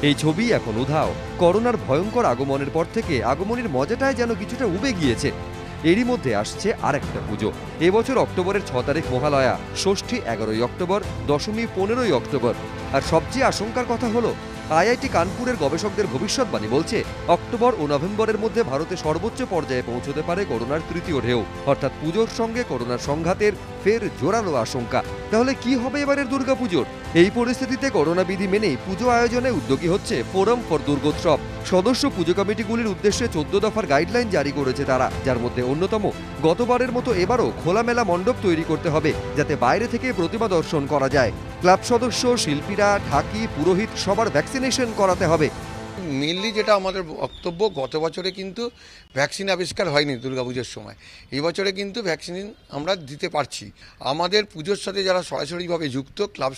এই ছবি এখন উধাও। করোনার ভয়ঙ্কর আগমনের পর থেকে আগমনের মজাটাই যেন কিছুটা উবে গিয়েছে। এরই মধ্যে আসছে আরেকটা পুজো। এবছর অক্টোবরের 6 তারিখ মহালয়া, ষষ্ঠী 11ই অক্টোবর, দশমী 15ই অক্টোবর। আর সবচেয়ে আশঙ্কার কথা হলো আইআইটি কানপুরের গবেষকদের ভবিষ্যৎবাণী বলছে অক্টোবর ও নভেম্বরের মধ্যে ভারতে সর্বোচ্চ পর্যায়ে পৌঁছতে পারে করোনার তৃতীয় ঢেউ। অর্থাৎ পুজোর সঙ্গে করোনার সংঘাতের ফের জোরালো আশঙ্কা। তাহলে কি হবে এবারের দুর্গাপুজোর? এই পরিস্থিতিতে করোনা বিধি মেনেই পুজো আয়োজনে উদ্যোগী হচ্ছে ফোরাম ফর দুর্গোৎসব। সদস্য পুজো কমিটিগুলির উদ্দেশ্যে 14 দফার গাইডলাইন জারি করেছে তারা, যার মধ্যে অন্যতম গতবারের মতো এবারও খোলামেলা মণ্ডপ তৈরি করতে হবে, যাতে বাইরে থেকে প্রতিমা দর্শন করা যায়। ক্লাব সদস্য, শিল্পীরা, ঢাকি, পুরোহিত সবার ভ্যাকসিনেশন করাতে হবে। মেনলি যেটা আমাদের বক্তব্য, গত বছরে কিন্তু ভ্যাকসিন আবিষ্কার হয়নি দুর্গাপুজোর সময়। এই বছরে কিন্তু ভ্যাকসিন আমরা দিতে পারছি। আমাদের পুজোর সাথে যারা সরাসরিভাবে যুক্ত ক্লাব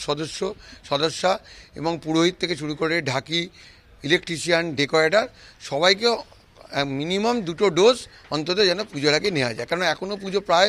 সদস্যা এবং পুরোহিত থেকে শুরু করে ঢাকি, ইলেকট্রিশিয়ান, ডেকোরেটর সবাইকে মিনিমাম 2টো ডোজ অন্তত যেন পুজোর আগে নেওয়া যায়, কারণ এখনও পুজো প্রায়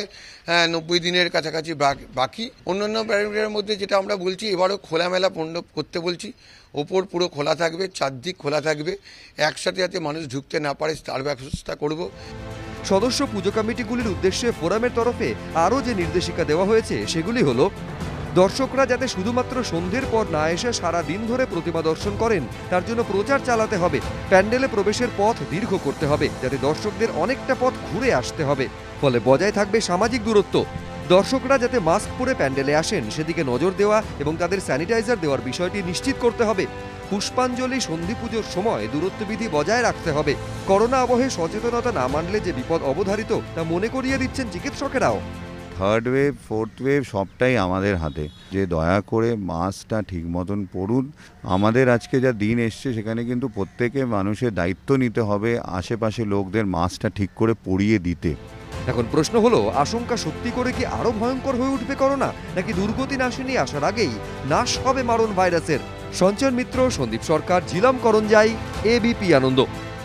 90 দিনের কাছাকাছি বাকি। অন্যান্য প্যারামিটারের মধ্যে যেটা আমরা বলছি, এবারও খোলামেলা মণ্ডপ করতে বলছি। ওপর পুরো খোলা থাকবে, চারদিক খোলা থাকবে, একসাথে যাতে মানুষ ঢুকতে না পারে তার ব্যবস্থা করব। সদস্য পুজো কমিটিগুলির উদ্দেশ্যে ফোরামের তরফে আরও যে নির্দেশিকা দেওয়া হয়েছে সেগুলি হলো, দর্শকরা যাতে শুধুমাত্র সন্ধ্যের পর না এসে সারা দিন ধরে প্রতিমা দর্শন করেন তার জন্য প্রচার চালাতে হবে। প্যান্ডেলে প্রবেশের পথ দীর্ঘ করতে হবে, যাতে দর্শকদের অনেকটা পথ ঘুরে আসতে হবে। ফলে বজায় থাকবে সামাজিক দূরত্ব। দর্শকরা যাতে মাস্ক পরে প্যান্ডেলে আসেন সেদিকে নজর দেওয়া এবং তাদের স্যানিটাইজার দেওয়ার বিষয়টি নিশ্চিত করতে হবে। পুষ্পাঞ্জলি, সন্ধি পুজোর সময় দূরত্ববিধি বজায় রাখতে হবে। করোনা আবহে সচেতনতা না মানলে যে বিপদ অবধারিত তা মনে করিয়ে দিচ্ছেন চিকিৎসকেরাও। থার্ড ওয়েভ, ফোর্থ ওয়েভ সবটাই আমাদের হাতে। যে দয়া করে মাস্কটা ঠিক মতন পরুন। আমাদের আজকে যা দিন এসছে সেখানে কিন্তু প্রত্যেকে মানুষের দায়িত্ব নিতে হবে আশেপাশে লোকদের মাস্কটা ঠিক করে পরিয়ে দিতে। এখন প্রশ্ন হলো, আশঙ্কা সত্যি করে কি আরো ভয়ঙ্কর হয়ে উঠবে করোনা, নাকি দুর্গতি নাশিনী আসার আগেই নাশ হবে মারণ ভাইরাসের? সঞ্চয়ন মিত্র, সন্দীপ সরকার, ঝিলাম করঞ্জাই, এবিপি আনন্দ।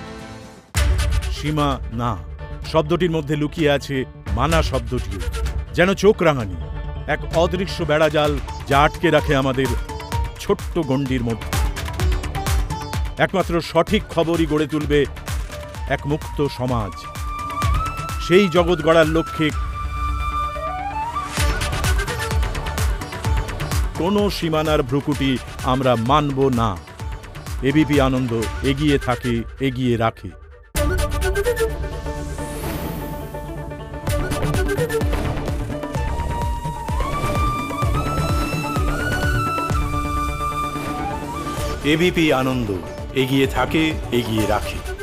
সীমা না শব্দটির মধ্যে লুকিয়ে আছে মানা শব্দটিও, যেন চোখ রাঙানি এক অদৃশ্য বেড়াজাল যা আটকে রাখে আমাদের ছোট্ট গণ্ডির মধ্যে। একমাত্র সঠিক খবরই গড়ে তুলবে এক মুক্ত সমাজ। সেই জগৎ গড়ার লক্ষ্যে কোনো সীমানার ভ্রুকুটি আমরা মানব না। এবিপি আনন্দ এগিয়ে থাকে, এগিয়ে রাখে। এবিপি আনন্দ এগিয়ে থাকে, এগিয়ে রাখে।